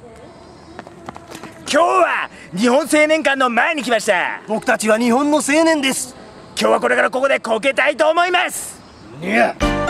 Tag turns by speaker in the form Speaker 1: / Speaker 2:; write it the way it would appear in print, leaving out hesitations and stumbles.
Speaker 1: 今日は日本青年館の前に来ました。
Speaker 2: 僕たちは日本の青年です。
Speaker 1: 今日はこれからここでこけたいと思います。
Speaker 2: いや